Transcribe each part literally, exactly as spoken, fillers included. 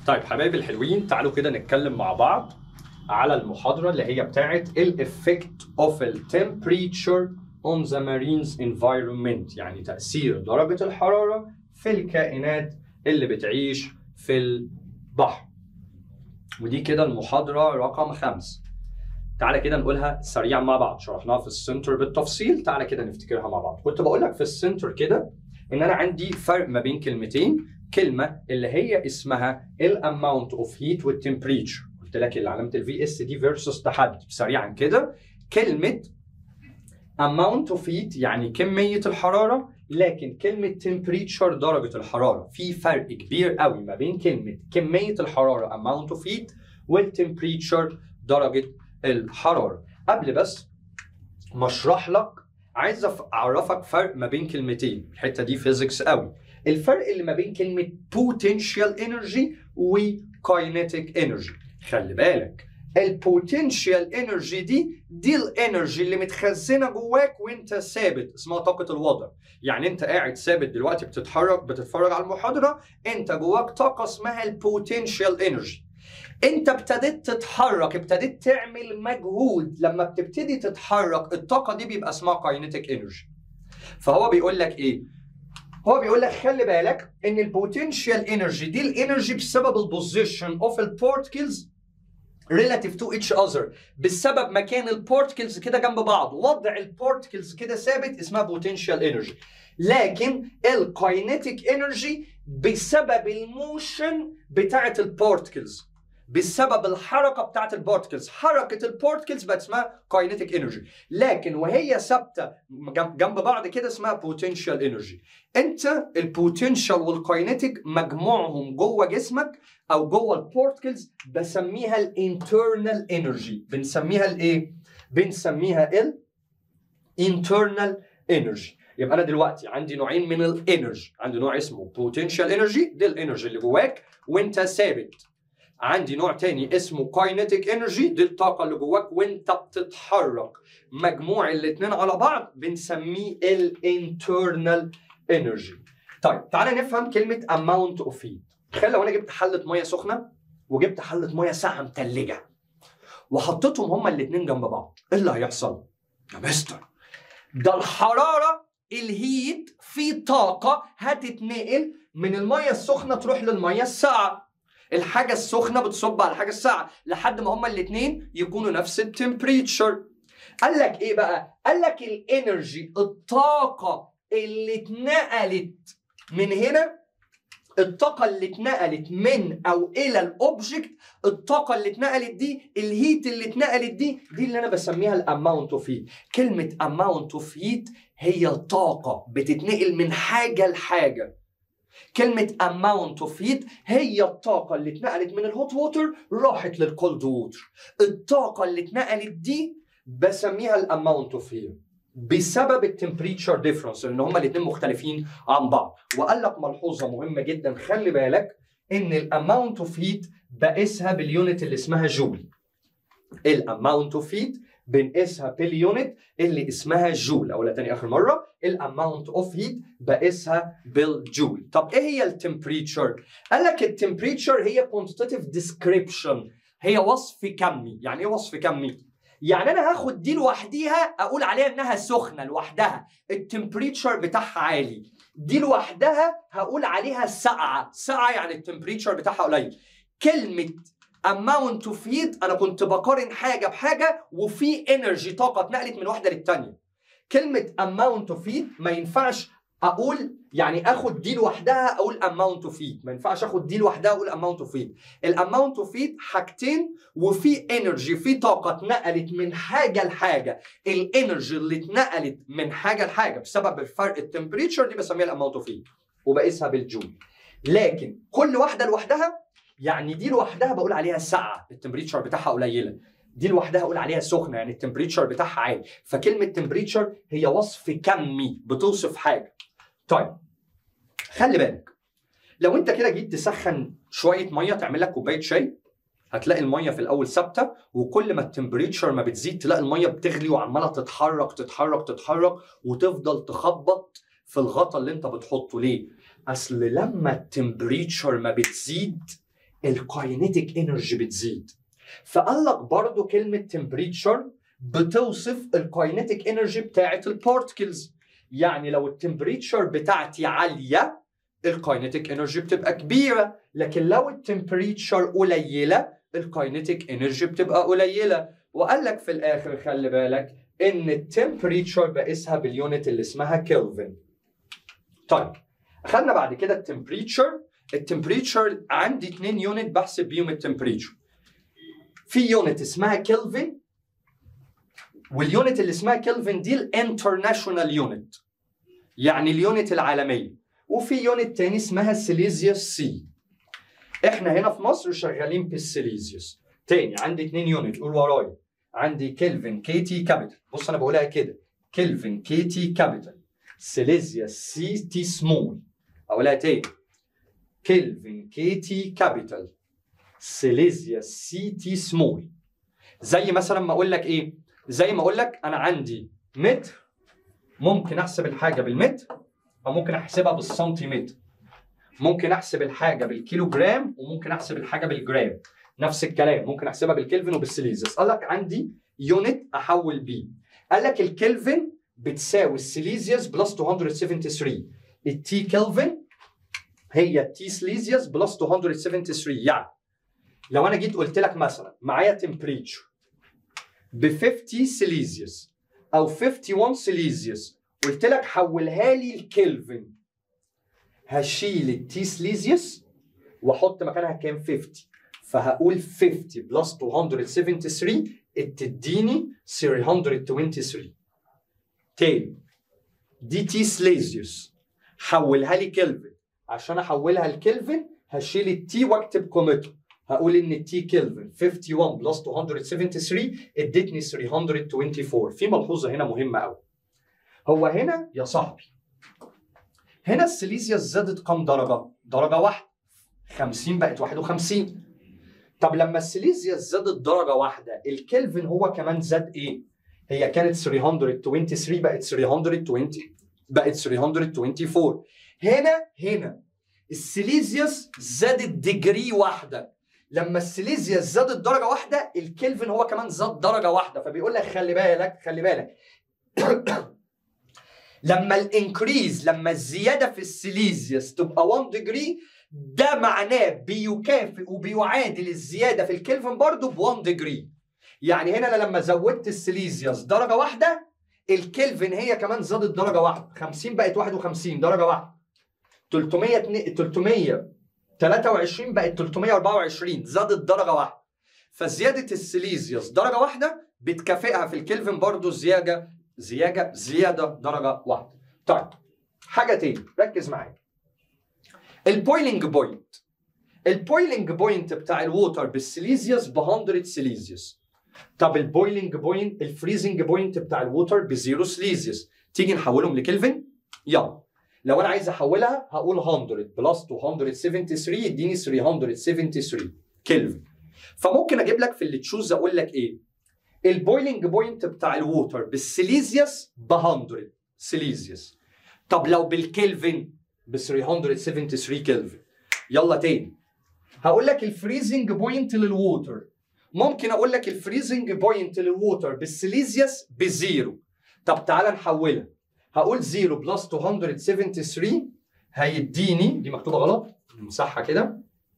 طيب حبايبي الحلوين، تعالوا كده نتكلم مع بعض على المحاضرة اللي هي بتاعت ال effect of the temperature on the marine's environment، يعني تأثير درجة الحرارة في الكائنات اللي بتعيش في البحر. ودي كده المحاضرة رقم خمسة. تعالى كده نقولها سريعا مع بعض، شرحناها في السنتر بالتفصيل، تعالى كده نفتكرها مع بعض. كنت بقول لك في السنتر كده ان انا عندي فرق ما بين كلمتين، كلمة اللي هي اسمها ال amount of heat وال temperature. قلت لك اللي علامة ال في اس دي versus تحدي. سريعا كده، كلمة amount of heat يعني كمية الحرارة، لكن كلمة temperature درجة الحرارة. في فرق كبير قوي ما بين كلمة كمية الحرارة amount of heat وال temperature درجة الحرارة. قبل بس ما اشرح لك، عايز اعرفك فرق ما بين كلمتين، الحته دي فيزيكس قوي. الفرق اللي ما بين كلمه potential energy و kinetic energy. خلي بالك، البوتنشال انرجي دي دي الانرجي اللي متخزنه جواك وانت ثابت، اسمها طاقه الوضع. يعني انت قاعد ثابت دلوقتي بتتحرك بتتفرج على المحاضره، انت جواك طاقه اسمها البوتنشال انرجي. انت ابتديت تتحرك، ابتديت تعمل مجهود، لما بتبتدي تتحرك الطاقه دي بيبقى اسمها كاينيتيك انرجي. فهو بيقول لك ايه؟ هو بيقول لك خلي بالك ان البوتنشال انرجي دي الانرجي بسبب البوزيشن اوف البارتكلز relative to each other، بسبب مكان البارتكلز كده جنب بعض، وضع البارتكلز كده ثابت اسمها بوتنشال انرجي. لكن الكاينيتيك انرجي بسبب الموشن بتاعت البارتكلز، بسبب الحركه بتاعت البارتكلز، حركه البارتكلز بقت اسمها كاينيتيك انرجي، لكن وهي ثابته جنب بعض كده اسمها بوتنشال انرجي. انت البوتنشال والكاينيتيك مجموعهم جوه جسمك او جوه البارتكلز بسميها الانترنال انرجي. بنسميها الايه؟ بنسميها الانترنال انرجي. يبقى انا دلوقتي عندي نوعين من الانرجي، عندي نوع اسمه بوتنشال انرجي، دي الانرجي اللي جواك وانت ثابت. عندي نوع تاني اسمه كاينيتيك انرجي، دي الطاقه اللي جواك وانت بتتحرك. مجموع الاثنين على بعض بنسميه الانترنال انرجي. طيب تعالى نفهم كلمه amount of heat. تخيل لو انا جبت حله ميه سخنه وجبت حله ميه ساقعه متلجه وحطيتهم هما الاثنين جنب بعض، ايه اللي هيحصل؟ يا مستر، ده الحراره الهيت في طاقه هتتنقل من الميه السخنه تروح للميه الساقعه. الحاجه السخنه بتصب على الحاجه الساقعه لحد ما هما الاثنين يكونوا نفس التمبريتشر. قال لك ايه بقى؟ قال لك الانرجي، الطاقه اللي اتنقلت من هنا، الطاقة اللي اتنقلت من أو إلى الأوبجكت، الطاقة اللي اتنقلت دي، الهيت اللي اتنقلت دي، دي اللي أنا بسميها الأماونت أوف هيت. كلمة أماونت أوف هيت هي طاقة بتتنقل من حاجة لحاجة. كلمة amount of heat هي الطاقة اللي اتنقلت من الهوت ووتر راحت للكولد ووتر. الطاقة اللي اتنقلت دي بسميها الاماونت اوف هيت بسبب التمبريتشر ديفرنس، لان هما الاثنين مختلفين عن بعض. وقال لك ملحوظه مهمه جدا، خلي بالك ان الاماونت اوف هيت بقيسها باليونت اللي اسمها جول. الاماونت اوف هيت بنقيسها باليونت اللي اسمها جول. اولا تاني اخر مره، الاماونت اوف هيت بقيسها بالجول. طب ايه هي التمبريتشر؟ قال لك التمبريتشر هي كوانتيتيف ديسكريبشن، هي وصف كمي. يعني ايه وصف كمي؟ يعني انا هاخد دي لوحديها اقول عليها انها سخنه لوحدها، التمبريتشر بتاعها عالي. دي لوحدها هقول عليها ساقعه، ساقعه يعني التمبريتشر بتاعها قليل. كلمه amount of heat انا كنت بقارن حاجه بحاجه وفي انرجي، طاقه اتنقلت من واحده للثانيه. كلمه amount of heat ما ينفعش اقول يعني اخد دي لوحدها اقول amount of heat، ما ينفعش اخد دي لوحدها اقول amount of heat. الاماونت اوف هيت حاجتين، وفي انرجي، في طاقه اتنقلت من حاجه لحاجه. الانرجي اللي اتنقلت من حاجه لحاجه بسبب الفرق التمبريتشر دي بسميها الاماونت اوف هيت وبقيسها بالجول. لكن كل واحده لوحدها، يعني دي لوحدها بقول عليها ساقعه التمبريتشر بتاعها قليله، دي لوحدها اقول عليها سخنه يعني التمبريتشر بتاعها عالي. فكلمه تمبريتشر هي وصف كمي بتوصف حاجه. طيب خلي بالك، لو انت كده جيت تسخن شويه ميه تعمل لك كوبايه شاي، هتلاقي الميه في الاول ثابته، وكل ما التمبريتشر ما بتزيد تلاقي الميه بتغلي وعماله تتحرك تتحرك تتحرك وتفضل تخبط في الغطا اللي انت بتحطه. ليه؟ اصل لما التمبريتشر ما بتزيد الكاينيتيك انرجي بتزيد. فقال لك برضه كلمه تمبريتشر بتوصف الكاينيتيك انرجي بتاعه البارتكلز. يعني لو التمبريتشر بتاعتي عاليه الكاينيتيك انرجي بتبقى كبيره، لكن لو التمبريتشر قليله الكاينيتيك انرجي بتبقى قليله. وقال لك في الاخر خلي بالك ان التمبريتشر بقيسها باليونت اللي اسمها كلفن. طيب اخذنا بعد كده التمبريتشر. التمبريتشر عندي اثنين يونت بحسب بيهم التمبريتشر. في يونت اسمها كلفن، واليونت اللي اسمها كلفن دي الانترناشونال يونت، يعني اليونت العالميه. وفي يونت تاني اسمها سيليزيوس سي. احنا هنا في مصر شغالين بالسيليزيوس. تاني عندي اثنين يونت، قول ورايا. عندي كلفن كي تي كابيتال، بص انا بقولها كده، كلفن كي تي كابيتال، سيليزيوس سي تي سمول. اقولها تاني، كلفن كي تي كابيتال، سيليزيوس سي تي سمول. زي مثلا ما اقول لك ايه؟ زي ما اقول لك انا عندي متر، ممكن احسب الحاجه بالمتر او ممكن احسبها بالسنتيمتر. ممكن احسب الحاجه بالكيلوجرام وممكن احسب الحاجه بالجرام. نفس الكلام ممكن احسبها بالكلفن وبالسيليزيوس. قال لك عندي يونت احول بيه. قال لك الكلفن بتساوي السيليزيوس بلس مئتين وثلاثة وسبعين، التي كلفن هي التي سيليزيوس بلس مئتين وثلاثة وسبعين. يعني لو انا جيت قلت لك مثلا معايا تمبريتشر ب خمسين سيليزيوس او واحد وخمسين سيليزيوس، قلت لك حولها لي الكلفن، هشيل التي سيليزيوس واحط مكانها كام؟ خمسين. فهقول خمسين بلس مئتين وثلاثة وسبعين تديني ثلاثمئة وثلاثة وعشرين. تاني دي تي سيليزيوس، حولها لي كلفن. عشان احولها لكلفن هشيل التي واكتب قيمتها، هقول ان التي كلفن واحد وخمسين بلس مئتين وثلاثة وسبعين ادتني ثلاثمئة وأربعة وعشرين. في ملحوظه هنا مهمه قوي. هو هنا يا صاحبي هنا السيليزيوس زادت كام درجه؟ درجه واحده، خمسين بقت واحد وخمسين. طب لما السيليزيوس زادت درجه واحده الكلفن هو كمان زاد ايه؟ هي كانت ثلاثمئة وثلاثة وعشرين بقت ثلاثمئة وعشرين بقت ثلاثمئة وأربعة وعشرين. هنا هنا السيليزيوس زادت ديجري واحده. لما السيليزيوس زادت درجه واحده الكلفن هو كمان زاد درجه واحده. فبيقول لك خلي بالك خلي بالك لما الانكريز لما الزياده في السيليزيوس تبقى واحد ديجري ده معناه بيكافئ وبيعادل الزياده في الكلفن برضه ب واحد ديجري. يعني هنا انا لما زودت السيليزيوس درجه واحده الكلفن هي كمان زادت درجه واحده، خمسين بقت واحد وخمسين درجه واحده، ثلاثمئة ثلاثمئة وثلاثة وعشرين بقت ثلاثمئة وأربعة وعشرين زادت درجه واحده. فزياده السيليزيوس درجه واحده بتكافئها في الكلفن برضه زياده زياده زياده درجه واحده. طيب حاجه تاني ركز معايا، البويلنج بوينت. البويلنج بوينت بتاع الووتر بالسيليزيوس ب مية سيليزيوس. طب البويلنج بوينت الفريزنج بوينت بتاع الووتر بزيرو سيليزيوس. تيجي نحولهم لكلفن؟ يلا. لو انا عايز احولها هقول مية بلس مئتين وثلاثة وسبعين يديني ثلاثمئة وسبعة وثلاثين كلفن. فممكن اجيب لك في اللي تشوز اقول لك ايه؟ البويلنج بوينت بتاع الووتر بالسيليزيوس ب مية سيليزيوس. طب لو بالكلفن ب ثلاثمئة وسبعة وثلاثين كلفن. يلا تاني هقول لك الفريزنج بوينت للووتر. ممكن اقول لك الفريزنج بوينت للووتر بالسيليزيوس بزيرو. طب تعالى نحولها، هقول صفر بلس مئتين وسبعة وثلاثين هيديني، دي مكتوبه غلط نمسحها كده،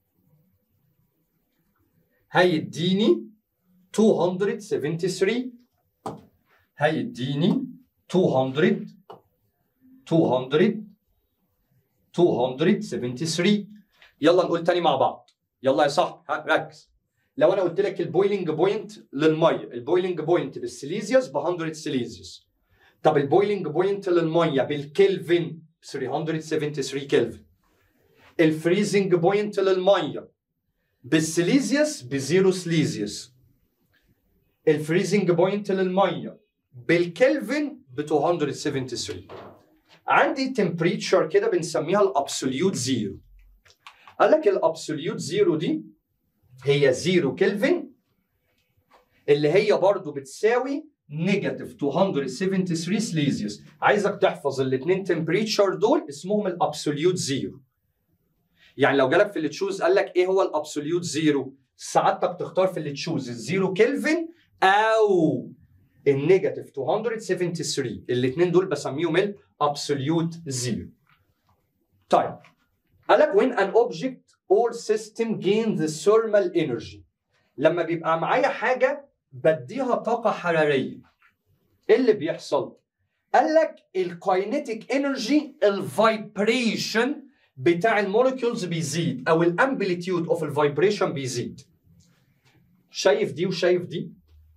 هيديني مئتين وسبعة وثلاثين، هيديني مئتين مئتين مئتين وسبعة وثلاثين. يلا نقول تاني مع بعض. يلا يا صاحبي ركز. لو انا قلت لك البويلنج بوينت للميه، البويلنج بوينت بالسيليزيوس ب مية سيليزيوس. طب البويلنج بوينت للميه بالكلفن ب ثلاثمئة وسبعة وثلاثين كلفن. الفريزنج بوينت للميه بالسيليزيوس بزيرو سيليزيوس. الفريزنج بوينت للميه بالكلفن ب مئتين وسبعة وثلاثين. عندي تمبريتشر كده بنسميها الابسوليوت زيرو. قال لك الابسوليوت زيرو دي هي زيرو كلفن اللي هي برضو بتساوي نيجاتيف مئتين وسبعة وثلاثين سليزيوس. عايزك تحفظ الاثنين تمبريتشر دول اسمهم الابسوليوت زيرو. يعني لو جالك في اللي تشوز قال لك ايه هو الابسوليوت زيرو، سعادتك تختار في اللي تشوز الزيرو كلفن او النيجاتيف مئتين وثلاثة وسبعين. الاثنين دول بسميهم الابسوليوت زيرو. طيب قال لك when an object or system gains the thermal energy، لما بيبقى معايا حاجه بديها طاقه حراريه ايه اللي بيحصل؟ قال لك الكاينيتيك انرجي الفايبريشن بتاع الموليكيولز بيزيد او الامبليتيود اوف الفايبريشن بيزيد. شايف دي وشايف دي؟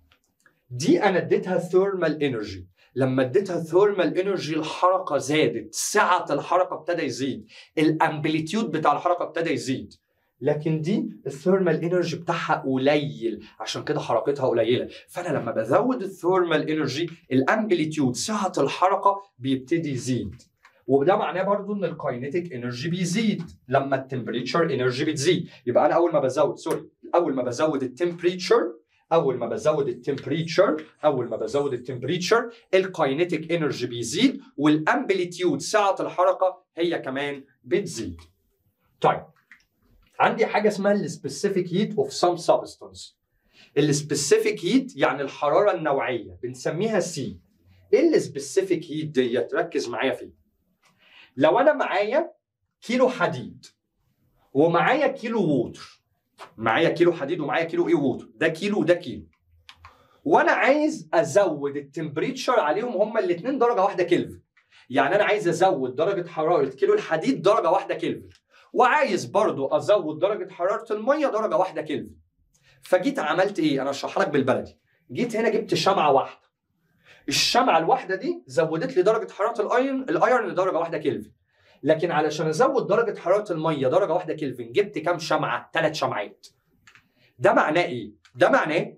دي انا اديتها ثيرمال انرجي، لما اديتها ثيرمال انرجي الحركه زادت، سعه الحركه ابتدى يزيد، الامبليتيود بتاع الحركه ابتدى يزيد. لكن دي الثيرمال انرجي بتاعها قليل عشان كده حركتها قليله، فانا لما بزود الثيرمال انرجي الامبليتيود سعه الحركه بيبتدي يزيد. وده معناه برضو ان الكاينيتيك انرجي بيزيد لما التمبريتشر انرجي بتزيد. يبقى انا اول ما بزود سوري اول ما بزود التمبريتشر اول ما بزود التمبريتشر اول ما بزود التمبريتشر الكاينيتيك انرجي بيزيد والامبليتيود سعه الحركه هي كمان بتزيد. طيب عندي حاجه اسمها السبيسيفيك هيت اوف سام سبستانس. السبيسيفيك هيت يعني الحراره النوعيه بنسميها سي. ايه السبيسيفيك هيت ديت؟ ركز معايا فيه. لو انا معايا كيلو حديد ومعايا كيلو ووتر، معايا كيلو حديد ومعايا كيلو ايه ووتر، ده كيلو وده كيلو، وانا عايز ازود التمبريتشر عليهم هما الاثنين درجه واحده كلفن. يعني انا عايز ازود درجه حراره كيلو الحديد درجه واحده كلفن، وعايز برضو ازود درجه حراره الميه درجه واحده كلفن. فجيت عملت ايه؟ انا اشرح لك بالبلدي. جيت هنا جبت شمعه واحده، الشمعه الواحده دي زودت لي درجه حراره الايرون الايرون لدرجه واحده كلفن. لكن علشان ازود درجه حراره الميه درجه واحده كلفن جبت كام شمعه؟ ثلاث شمعات. ده معناه ايه؟ ده معناه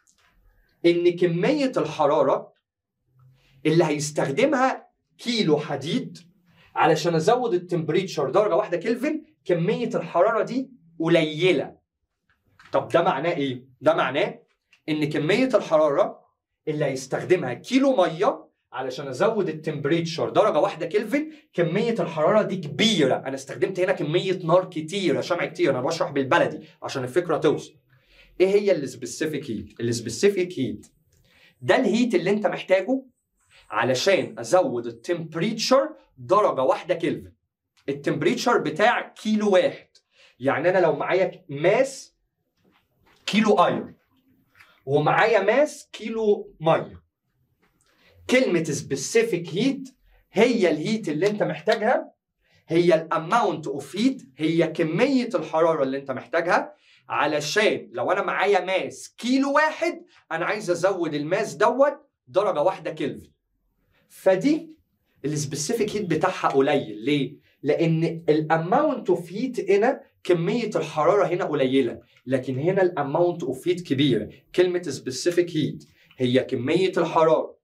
ان كميه الحراره اللي هيستخدمها كيلو حديد علشان ازود التمبريتشر درجه واحده كلفن كميه الحراره دي قليله. طب ده معناه ايه؟ ده معناه ان كميه الحراره اللي هيستخدمها كيلو ميه علشان ازود التمبريتشر درجه واحده كلفن كميه الحراره دي كبيره. انا استخدمت هنا كميه نار كتير، شمع كتير، انا بشرح بالبلدي عشان الفكره توصل. ايه هي السبيسيفيك هيت؟ السبيسيفيك هيت ده الهيت اللي انت محتاجه علشان ازود التمبريتشر درجه واحده كلفن. التمبريتشر بتاع كيلو واحد، يعني انا لو معايا ماس كيلو ايرون ومعايا ماس كيلو ميه، كلمه سبيسيفيك هيت هي الهيت اللي انت محتاجها، هي الاماونت اوف هيت، هي كميه الحراره اللي انت محتاجها علشان لو انا معايا ماس كيلو واحد انا عايز ازود الماس دوت درجه واحده كلفن. فدي السبيسيفيك هيت بتاعها قليل. ليه؟ لان الاماونت اوف هيت هنا كميه الحراره هنا قليله، لكن هنا الاماونت اوف هيت كبيره. كلمه سبيسيفيك هيت هي كميه الحراره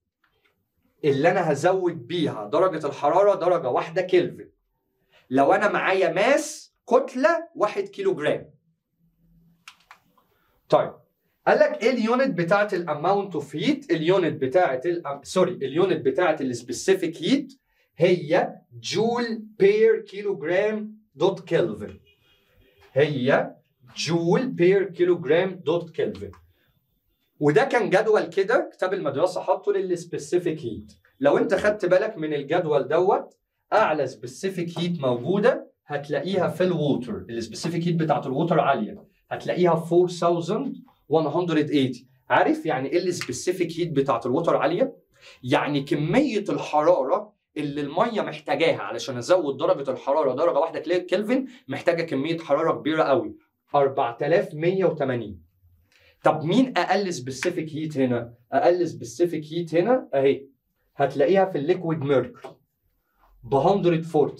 اللي انا هزود بيها درجه الحراره درجه واحده كلفن لو انا معايا ماس كتله واحد كيلو جرام. طيب قال لك ايه اليونت بتاعت الاماونت اوف هيت؟ اليونت بتاعت ال... سوري اليونت بتاعت السبيسيفيك هيت هي جول بير كيلو جرام دوت كلفن. هي جول بير كيلو جرام دوت كلفن. وده كان جدول كده كتاب المدرسه حاطه للسبيسيفيك هيت. لو انت خدت بالك من الجدول دوت اعلى سبيسيفيك هيت موجوده هتلاقيها في الووتر. السبيسيفيك هيت بتاعت الووتر عاليه، هتلاقيها أربعة آلاف ومئة وثمانين. عارف يعني ايه السبيسيفيك هيت بتاعت الووتر عاليه؟ يعني كميه الحراره اللي الميه محتاجاها علشان ازود درجه الحراره درجه واحده كلفن محتاجه كميه حراره كبيره قوي أربعة آلاف ومئة وثمانين. طب مين اقل سبيسيفيك هيت هنا؟ اقل سبيسيفيك هيت هنا اهي هتلاقيها في الليكويد ميركوري ب مئة وأربعين.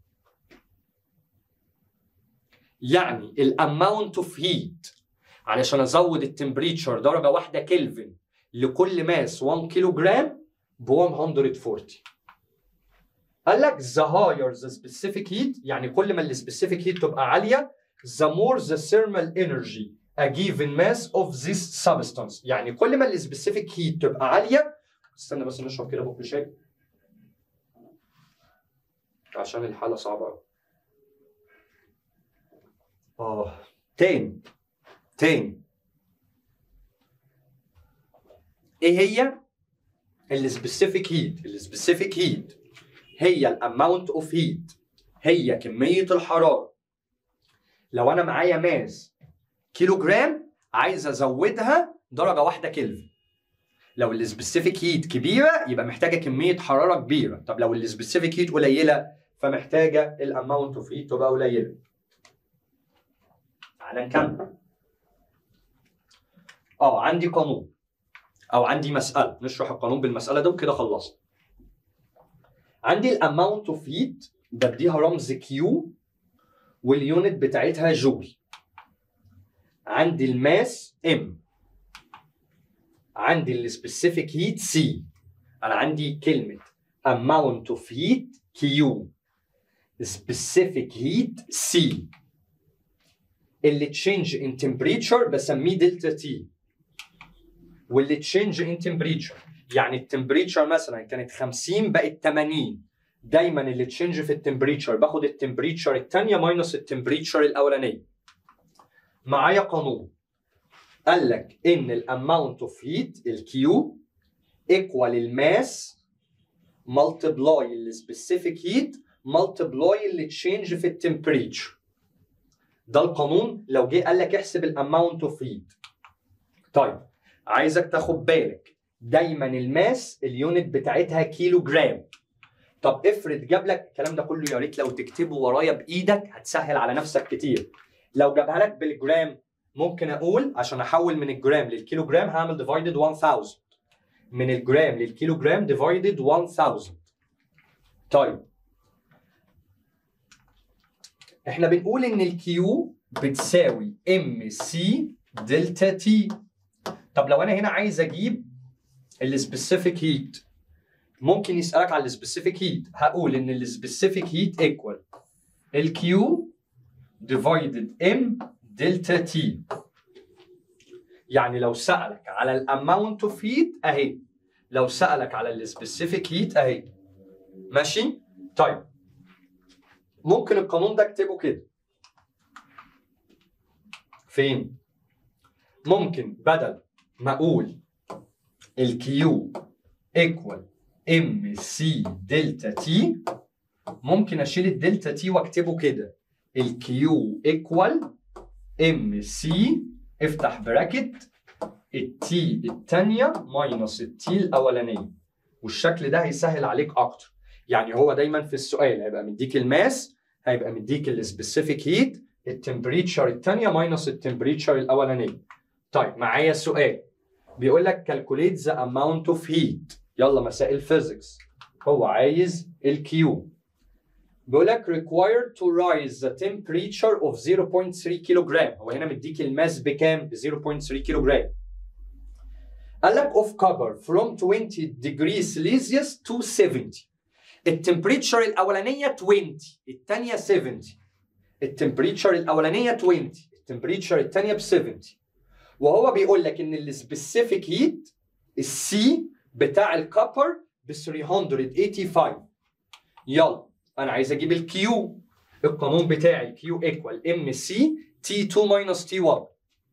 يعني الاماونت اوف هيت علشان ازود التمبريتشر درجه واحده كلفن لكل ماس واحد كيلو جرام ب مئة وأربعين. قال لك the higher the specific heat، يعني كل ما السبيسيفيك هيت تبقى عاليه the more the thermal energy a given mass of this substance. يعني كل ما السبيسيفيك هيت تبقى عاليه. استنى بس نشرب كده بق شاي عشان الحاله صعبه قوي. اه تاني تاني ايه هي السبيسيفيك هيت؟ السبيسيفيك هيت هي الاماونت اوف هيت، هي كميه الحراره. لو انا معايا ماس كيلو جرام عايز ازودها درجه واحده كلفن. لو السبيسيفيك هيت كبيره يبقى محتاجه كميه حراره كبيره. طب لو السبيسيفيك هيت قليله فمحتاجه الاماونت اوف هيت تبقى قليله. تعالى نكمل. اه عندي قانون او عندي مساله، نشرح القانون بالمساله ده وكده خلصنا. عندي الاماونت اوف هيت بديها رمز كيو واليونت بتاعتها جول. عندي الماس ام، عندي السبيسيفيك هيت سي. انا عندي كلمه amount of heat Q، specific heat C. اللي change in temperature بسميه دلتا تي، واللي change in temperature يعني التمبريتشر مثلا كانت خمسين بقت ثمانين. دايما اللي تشينج في التمبريتشر باخد التمبريتشر الثانيه ماينس التمبريتشر الاولانيه. معايا قانون قال لك ان الاماونت اوف هيت الكيو ايكوال الماس ملتبلاي السبيسيفيك هيت ملتبلاي اللي تشينج في التمبريتشر. ده القانون لو جه قال لك احسب الاماونت اوف هيت. طيب عايزك تاخد بالك دايما الماس اليونت بتاعتها كيلو جرام. طب افرض جاب لك الكلام ده كله، يا ريت لو تكتبه ورايا بايدك هتسهل على نفسك كتير. لو جابها لك بالجرام ممكن اقول عشان احول من الجرام للكيلو جرام هعمل ديفايدد ألف. من الجرام للكيلو جرام ديفايدد ألف. طيب احنا بنقول ان الكيو بتساوي ام سي دلتا تي. طب لو انا هنا عايز اجيب السبيسيفيك هيت ممكن يسالك على السبيسيفيك هيت، هقول ان السبيسيفيك هيت ايكوال الكيو ديفايدد ام دلتا تي. يعني لو سالك على الاماونت اوف هيت اهي، لو سالك على السبيسيفيك هيت اهي. ماشي؟ طيب ممكن القانون ده اكتبه كده. فين؟ ممكن بدل ما اقول الكيو ايكوال ام سي دلتا تي ممكن اشيل الدلتا تي واكتبه كده الكيو ايكوال ام سي افتح براكت التي الثانيه ماينس التي الاولانيه. والشكل ده هيسهل عليك اكتر. يعني هو دايما في السؤال هيبقى مديك الماس، هيبقى مديك السبيسيفيك هيت، التمبريتشر الثانيه ماينس التمبريتشر الاولانيه. طيب معايا سؤال بيقول لك calculate the amount of heat. يلا مسائل فيزيكس. هو عايز الكيو. بيقول لك required to rise the temperature of zero point three كيلوغرام. هو هنا مديك الماس بكام؟ ب zero point three كيلوغرام. قال لك of copper from twenty degrees Celsius to seventy. التمبريتشر الاولانيه عشرين، الثانيه سبعين. التمبريتشر الاولانيه عشرين، التمبريتشر الثانيه ب سبعين. وهو بيقول لك ان السبيسيفيك هيت السي بتاع الكوبر ب ثلاثمية وخمسة وثمانين. يلا انا عايز اجيب الكيو. القانون بتاعي كيو ايكوال ام سي تي اتنين ماينس تي واحد.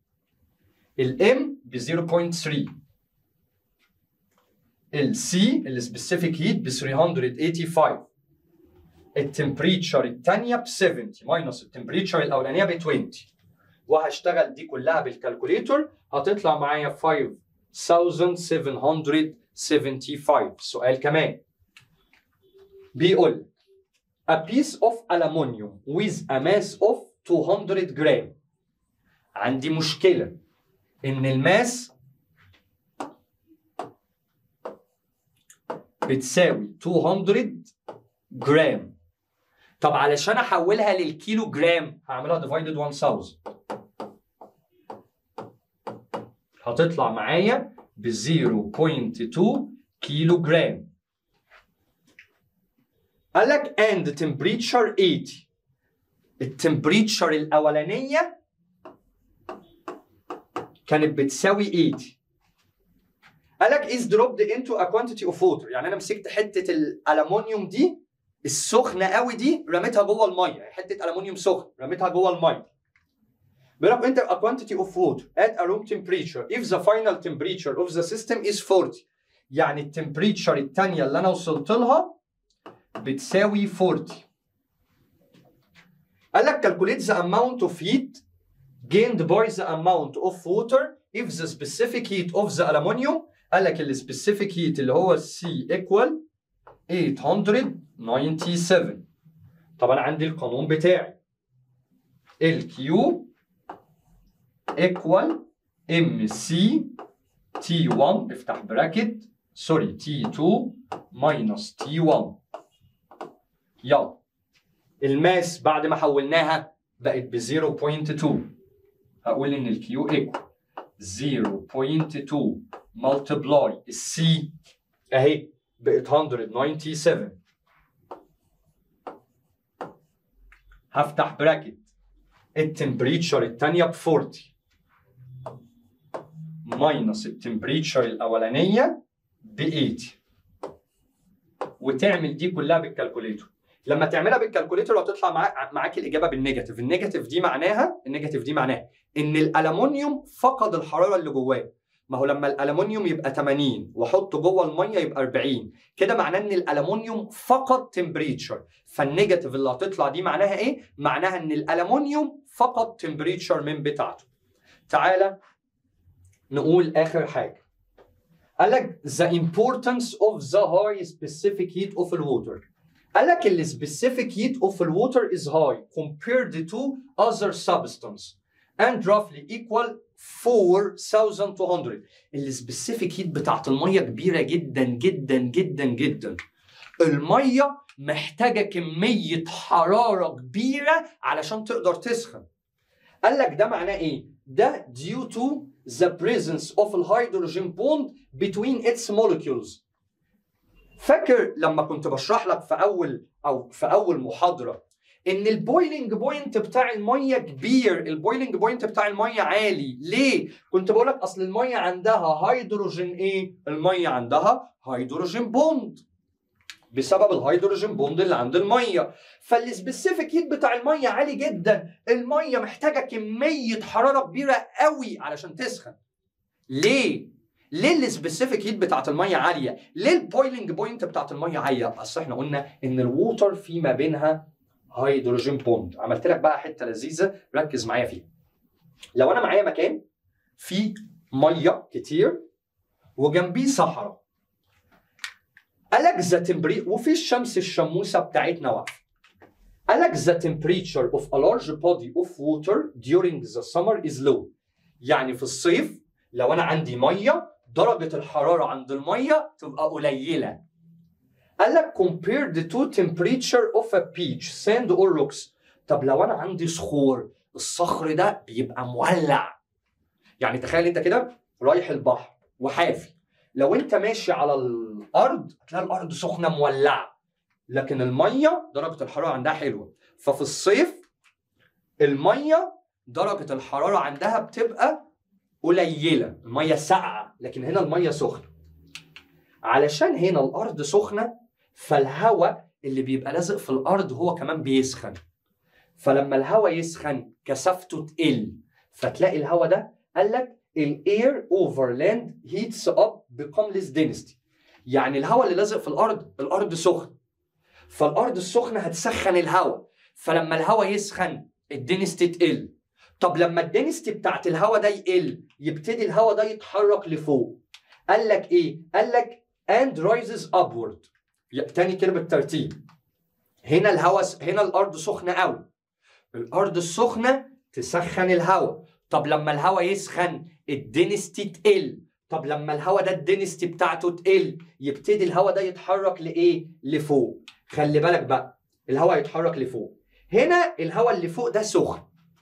الام ب zero point three، السي السبيسيفيك هيت ب ثلاثمية وخمسة وثمانين، التمبريتشر الثانيه ب سبعين ماينس التمبريتشر الاولانيه ب عشرين. وهشتغل دي كلها بالكالكوليتور هتطلع معايا خمسة آلاف سبعمية وخمسة وسبعين. سؤال كمان بيقول a piece of aluminum with a mass of two hundred جرام. عندي مشكلة إن الماس بتساوي مئتين جرام. طب علشان أحولها للكيلو جرام هعملها divided ألف. هتطلع معايا ب zero point two كيلو جرام. قال لك and temperature eighty. التمبريتشر الأولانية كانت بتساوي ثمانين. قال لك is dropped into a quantity of water. يعني أنا مسكت حتة الألمونيوم دي السخنة قوي دي رميتها جوه المية، حتة ألمونيوم سخن رميتها جوه المية. بيقول لك enter a quantity of water at a room temperature if the final temperature of the system is forty. يعني التمبريتشر الثانيه اللي انا وصلت لها بتساوي forty. قال لك calculate the amount of heat gained by the amount of water if the specific heat of the aluminum. قال لك ال specific heat اللي هو C equal eight hundred ninety-seven. طبعا عندي القانون بتاعي ال Q equal M C T one افتح براكت سوري T two minus T one. يلا الماس بعد ما حولناها بقت ب zero point two. هقول ان ال Q equal zero point two multiply ال C اهي بقت one hundred ninety-seven. هفتح براكت التمبريتشر الثانيه ب forty ماينس التمبريتشر الاولانيه ب eighty، وتعمل دي كلها بالكالكوليتر. لما تعملها بالكالكوليتر هتطلع معاك معاك الاجابه بالنيجاتيف. النيجاتيف دي معناها النيجاتيف دي معناها ان الالومنيوم فقد الحراره اللي جواه. ما هو لما الالومنيوم يبقى ثمانين واحطه جوه الميه يبقى أربعين، كده معناه ان الالومنيوم فقد تمبريتشر. فالنيجاتيف اللي هتطلع دي معناها ايه؟ معناها ان الالومنيوم فقد تمبريتشر من بتاعته. تعالى نقول اخر حاجه. قال لك the importance of the high specific heat of the water. قال لك ال specific heat of the water is high compared to other substance and roughly equal four thousand two hundred. ال specific heat بتاعت الميه كبيره جدا جدا جدا جدا. الميه محتاجه كميه حراره كبيره علشان تقدر تسخن. قال لك ده معناه ايه؟ ده due to the presence of a hydrogen bond between its molecules. فاكر لما كنت بشرح لك في اول او في اول محاضره ان البويلنج بوينت بتاع الميه كبير، البويلنج بوينت بتاع الميه عالي. ليه؟ كنت بقول لك اصل الميه عندها هيدروجين ايه؟ الميه عندها هيدروجين بوند بسبب الهيدروجين بوند اللي عند الميه. فالسبيسيفيك هيت بتاع الميه عالي جدا. الميه محتاجه كميه حراره كبيره قوي علشان تسخن. ليه؟ ليه السبيسيفيك هيت بتاعت الميه عاليه؟ ليه البويلنج بوينت بتاعت الميه عاليه؟ اصل احنا قلنا ان الووتر في ما بينها هيدروجين بوند. عملت لك بقى حته لذيذه ركز معايا فيها. لو انا معايا مكان فيه ميه كتير وجنبيه صحراء، قال لك ذا تمبريتشر وفي الشمس الشموسه بتاعتنا واقفه. قال لك the temperature of a large body of water during the summer is low. يعني في الصيف لو انا عندي ميه درجه الحراره عند الميه تبقى قليله. قال لك compared to temperature of a beach sand or rocks. طب لو انا عندي صخور، الصخر ده بيبقى مولع. يعني تخيل انت كده رايح البحر وحافي، لو انت ماشي على الارض هتلاقي الارض سخنه مولعه، لكن الميه درجه الحراره عندها حلوه. ففي الصيف الميه درجه الحراره عندها بتبقى قليله، الميه ساقعه، لكن هنا الميه سخنه. علشان هنا الارض سخنه فالهواء اللي بيبقى لازق في الارض هو كمان بيسخن. فلما الهواء يسخن كثافته تقل، فتلاقي الهواء ده قال لك الاير اوفر لاند هيتس اب become less density. يعني الهواء اللي لازق في الارض، الارض سخن، فالارض السخنه هتسخن الهواء، فلما الهواء يسخن الدنستي تقل. طب لما الدنستي بتاعت الهواء ده يقل يبتدي الهواء ده يتحرك لفوق. قال لك ايه؟ قال لك and rises upward. تاني كده بالترتيب. هنا الهواء هنا الارض سخنه قوي، الارض السخنه تسخن الهواء. طب لما الهواء يسخن الدنستي تقل. طب لما الهواء ده الدنستي بتاعته تقل يبتدي الهواء ده يتحرك لايه؟ لفوق. خلي بالك بقى الهواء يتحرك لفوق. هنا الهواء اللي فوق ده سخن،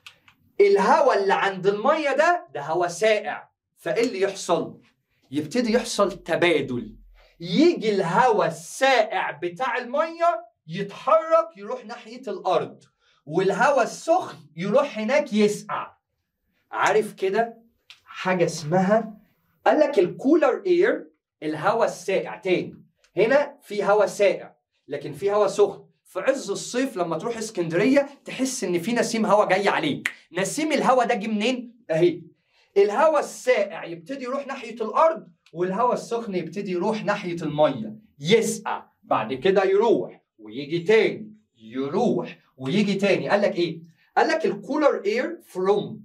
الهواء اللي عند الميه ده ده هواء ساقع. فايه اللي يحصل؟ يبتدي يحصل تبادل، يجي الهواء الساقع بتاع الميه يتحرك يروح ناحيه الارض، والهواء السخن يروح هناك يسقع. عارف كده حاجه اسمها، قال لك الكولر اير، الهواء الساقع. تاني هنا في هواء ساقع لكن في هواء سخن، في عز الصيف لما تروح اسكندريه تحس ان في نسيم هوا جاي عليك. نسيم الهوا ده جه منين؟ اهي الهوا الساقع يبتدي يروح ناحيه الارض، والهوا السخن يبتدي يروح ناحيه الميه، يسقع بعد كده يروح ويجي تاني، يروح ويجي تاني. قال لك ايه؟ قال لك الكولر اير فروم